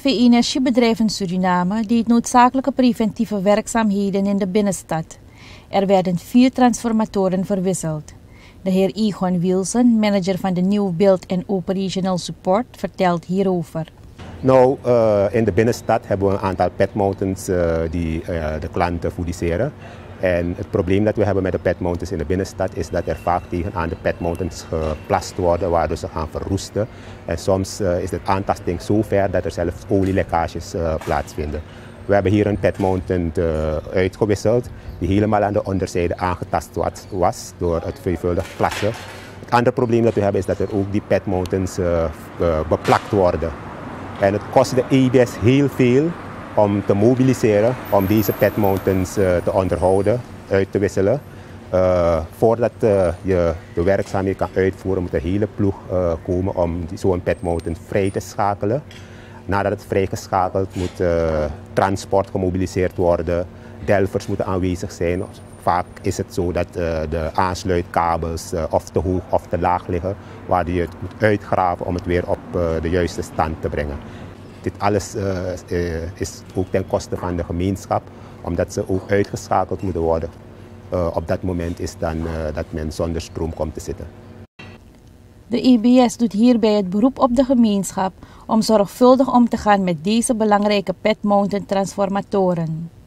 NV-Energiebedrijf in Suriname deed noodzakelijke preventieve werkzaamheden in de binnenstad. Er werden 4 transformatoren verwisseld. De heer Egon Wilson, manager van de nieuwbuild en operational support, vertelt hierover. Nou, in de binnenstad hebben we een aantal petmounters die de klanten fournisseren. En het probleem dat we hebben met de petmounters in de binnenstad is dat er vaak tegenaan de petmounters geplast worden, waardoor ze gaan verroesten. En soms is de aantasting zo ver dat er zelfs olielekkages plaatsvinden. We hebben hier een petmountent uitgewisseld die helemaal aan de onderzijde aangetast was door het veelvuldig plassen. Het andere probleem dat we hebben is dat er ook die petmounters beplakt worden. En het kost de EBS heel veel om te mobiliseren, om deze petmounters te onderhouden, uit te wisselen. Voordat je de werkzaamheden kan uitvoeren, moet een hele ploeg komen om zo'n petmountent vrij te schakelen. Nadat het vrijgeschakeld moet transport gemobiliseerd worden, delvers moeten aanwezig zijn. Vaak is het zo dat de aansluitkabels of te hoog of te laag liggen, waar je het moet uitgraven om het weer op de juiste stand te brengen. Dit alles is ook ten koste van de gemeenschap, omdat ze ook uitgeschakeld moeten worden. Op dat moment is dan dat men zonder stroom komt te zitten. De EBS doet hierbij het beroep op de gemeenschap om zorgvuldig om te gaan met deze belangrijke petmountain transformatoren.